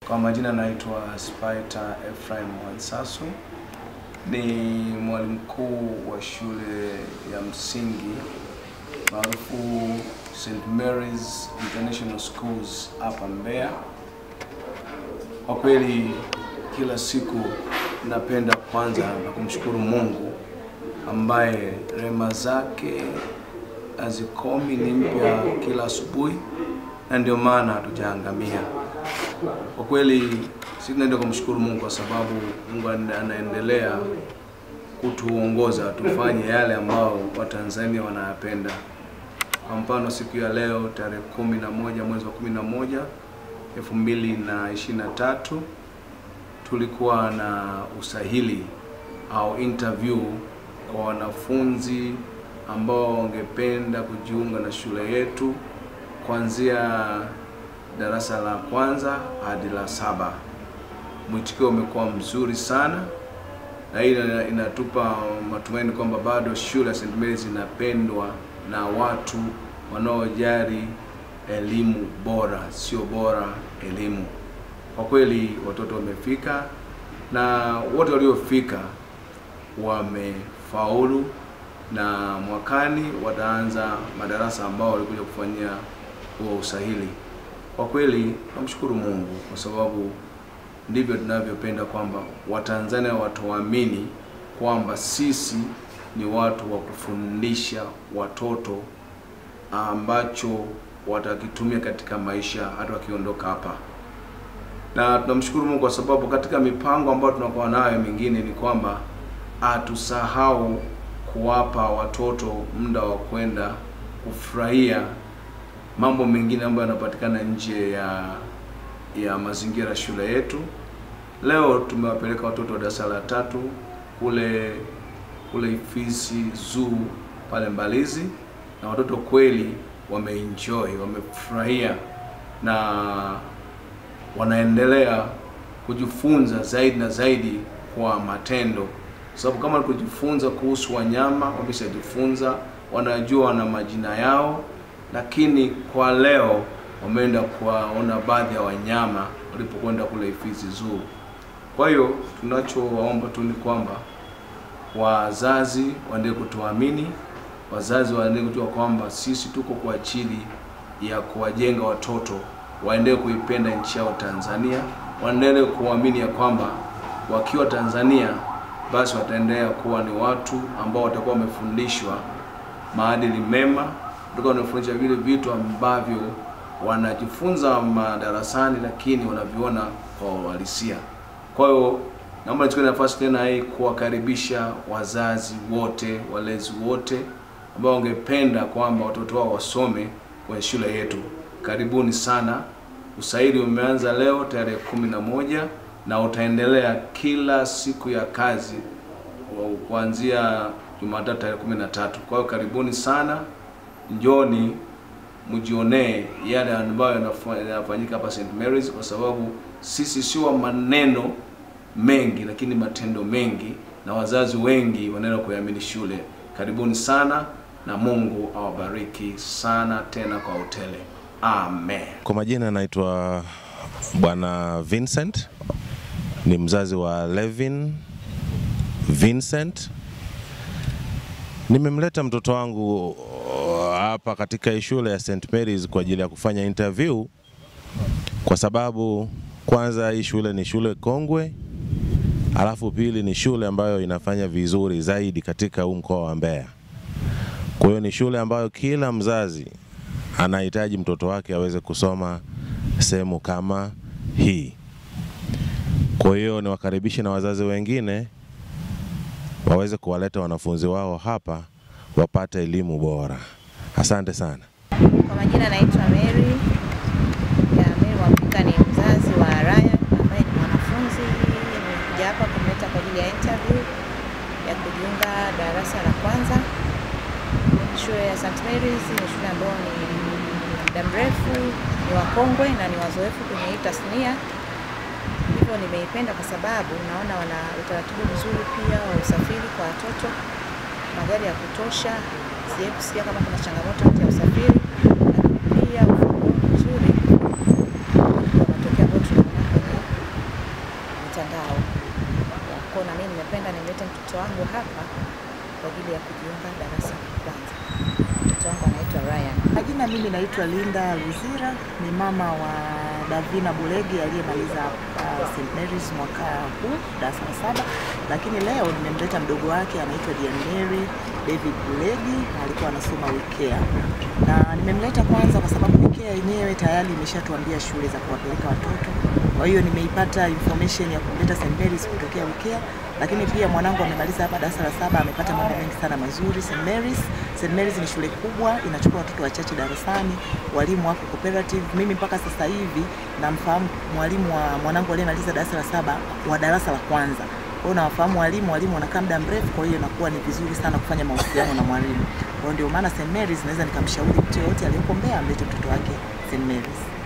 Kwa majina naitwa Spiter Ephraim Wansasu. Ni mwalimu mkuu wa shule ya msingi maarufu St. Mary's International Schools hapa Mbeya. Kwa kweli kila siku napenda kwanza na kumshukuru Mungu ambaye rehema zake hazikomi, ni mpya kila asubuhi, na ndio maana hatujaangamia. Kwa kweli sisi tunaenda kumshukuru Mungu kwa sababu Mungu anaendelea kutuongoza tufanye yale ambao Watanzania wanayapenda. Kwa mfano siku ya leo tarehe 11 mwezi wa 11 2023 tulikuwa na usahili au interview kwa wanafunzi ambao wangependa kujiunga na shule yetu kuanzia darasa la kwanza hadi la 7. Mwitikio umekuwa mzuri sana, na hii inatupa matumaini kwamba bado shule ya St. Mary's inapendwa na watu wanaojali elimu bora, sio bora elimu. Kwa kweli watoto wamefika, na wote waliofika wamefaulu, na mwakani wataanza madarasa ambao walikuja kufanyia huo usahili. Kwa kweli namshukuru Mungu kwa sababu ndivyo tunavyopenda kwamba Watanzania watuamini kwamba sisi ni watu wa kufundisha watoto ambacho watakitumia katika maisha hata wakiondoka hapa. Na tunamshukuru Mungu kwa sababu katika mipango ambayo tunakuwa nayo mingine ni kwamba hatusahau kuwapa watoto muda wa kwenda kufurahia mambo mengine ambayo yanapatikana nje ya mazingira shule yetu. Leo tumewapeleka watoto wa darasa la 3 kule Ifisi Zoo pale Mbalizi, na watoto kweli wameenjoy, wamefurahia, na wanaendelea kujifunza zaidi na zaidi kwa matendo. Sababu kama kujifunza kuhusu wanyama wameshajifunza, wanajua na majina yao, lakini kwa leo wameenda kuwaona baadhi ya wanyama walipokwenda kule Ifisi Zoo. Kwa hiyo tunachowaomba tu ni kwamba wazazi waendelee kutuamini, wazazi waendelee kujua kwamba sisi tuko kwa ajili ya kuwajenga watoto waendelee kuipenda nchi yao Tanzania, waendelee kuamini ya kwamba wakiwa Tanzania basi wataendelea kuwa ni watu ambao watakuwa wamefundishwa maadili mema, ndio wanafundisha vile vitu ambavyo wanajifunza madarasani lakini wanaviona kwa uhalisia. Kwa hiyo naomba nichukue nafasi tena hii kuwakaribisha wazazi wote, walezi wote ambao wangependa kwamba watoto wao wasome kwenye shule yetu. Karibuni sana. Usahili umeanza leo tarehe 11 na utaendelea kila siku ya kazi kuanzia Jumatatu tarehe 13. Kwa hiyo karibuni sana. Njoni mjionee yale ambayo yanafanyika hapa St. Mary's, kwa sababu sisi sio maneno mengi lakini matendo mengi, na wazazi wengi wanaenda kuamini shule. Karibuni sana na Mungu awabariki sana tena kwa utele. Amen. Kwa majina naitwa Bwana Vincent, ni mzazi wa Levin Vincent. Nimemleta mtoto wangu hapa katika shule ya St. Mary's kwa ajili ya kufanya interview, kwa sababu kwanza hii shule ni shule kongwe, alafu pili ni shule ambayo inafanya vizuri zaidi katika mkoa wa Mbeya. Kwa hiyo ni shule ambayo kila mzazi anahitaji mtoto wake aweze kusoma sehemu kama hii. Kwa hiyo niwakaribishe na wazazi wengine waweze kuwaleta wanafunzi wao hapa wapate elimu bora. Asante sana. Kwa majina naitwa Mary. Mary Wapika, ni mzazi wa Ryan ambaye ni mwanafunzi. Nimekuja hapa kumleta kwa ajili ya interview ya kujiunga darasa la kwanza. Shule ya St. Mary's ni shule ambayo ni muda mrefu, ni wakongwe na ni wazoefu kwenye hii tasnia. Hivyo nimeipenda kwa sababu naona wana utaratibu mzuri pia wa usafiri kwa watoto, magari ya kutosha, siye kusikia kama kuna changamoto ya usafiri, lakini pia ufunguo mzuri wa matokeo ambayo tunaona kwenye mtoto wangu hapa kwa ajili ya kujiunga darasa la kwanza. Mtoto wangu anaitwa Ryan. Majina, mimi naitwa Linda Luzira, ni mama wa Davina Bulegi aliyemaliza St. Mary's mwaka huu darasa la 7, lakini leo nimemleta mdogo wake anaitwa Dianmary David Bulegi, alikuwa anasoma Wikea. Na nimemleta kwanza kwa sababu Wikea yenyewe tayari imeshatuambia shule za kuwapeleka watoto. Kwa hiyo nimeipata information ya kumleta St. Mary's kutokea Wikea, lakini pia mwanangu amemaliza hapa darasa la 7, amepata mambo mengi sana mazuri St. Mary's. St. Mary's ni shule kubwa, inachukua watoto wachache darasani, walimu wako cooperative. Mimi mpaka sasa hivi namfahamu mwalimu wa mwanangu aliyemaliza darasa la 7 wa darasa la kwanza. Kwa hiyo nawafahamu walimu wanakaa muda mrefu, kwa hiyo inakuwa ni vizuri sana kufanya mahusiano na mwalimu. Kwa hiyo ndio maana St. Mary's naweza nikamshauri mtu yote aliyeko Mbeya amlete mtoto wake St. Mary's.